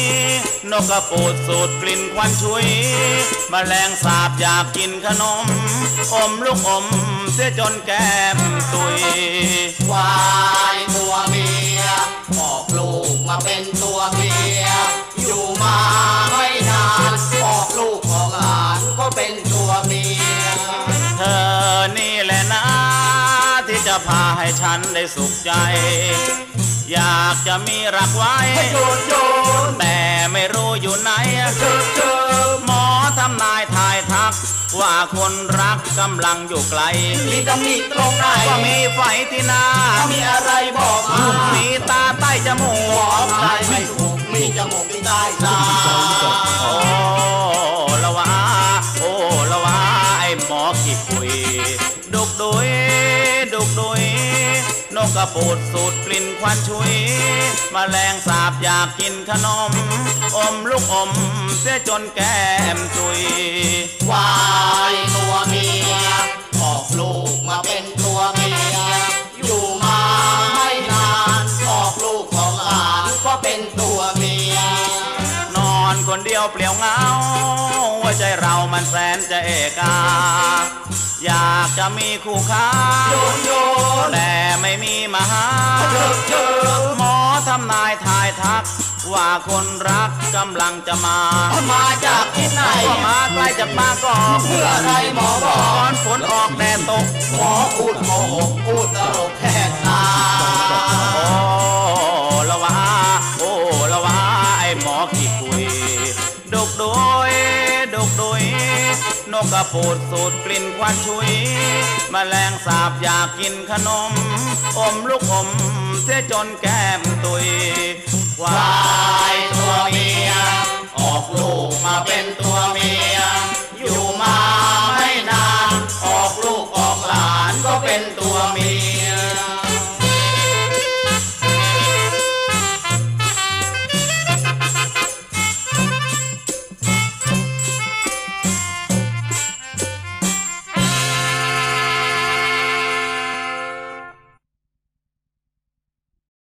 นกกระปูดสูดกลิ่นควันชุยแมลงสาบอยากกินขนมอมลูกอมเสียจนแก้มตุยควายตัวเมียออกลูกมาเป็นตัวเมียอยู่มาไม่นานออกลูกออกหลานก็เป็นตัวเมียเธอนี่แหละนะที่จะพาให้ฉันได้สุขใจอยากจะมีรักไว้แต่ไม่รู้อยู่ไหนหมอทำนายทายทักว่าคนรักกำลังอยู่ไกลมีตำหนิตรงไหนว่ามีไฟที่หน้ามีอะไรบอกมามีตาใต้จมูกบอกใจไม่ถูกมีจมูกที่ใต้ตาโอ้ละวะโอ้ละวะไอ้หมอขี้คุยดุกดุยดุกดุยนกกระปูดสูดกลิ่นควันชุยแมลงสาบอยากกินขนมอมลูกอมเสียจนแก้มตุยควายตัวเมียออกลูกมาเป็นตัวเมียอยู่มาไม่นานออกลูกของหลานก็เป็นตัวเมียนอนคนเดียวเปลี่ยวเหงาว่าใจเรามันแสนจะเอกาอยากจะมีคู่ค้าแต่ไม่มีมาหาหมอทำนายทายทักว่าคนรักกำลังจะมาจากที่ไหนมาใกล้จะมาก็เพื่ออะไรหมอบอกตอนฝนออกแดดตกหมอพูดโมโหพูดตลกแหกตาโอ้ละวะโอ้ละวะไอ้หมอขี้คุยดุกดุยดุกดุยนกกระปูดสูดกลิ่นควันชุยแมลงสาบอยากกินขนมอมลูกอมเสียจนแก้มตุยควายตัวเมียออกลูกมาเป็นตัวเมีย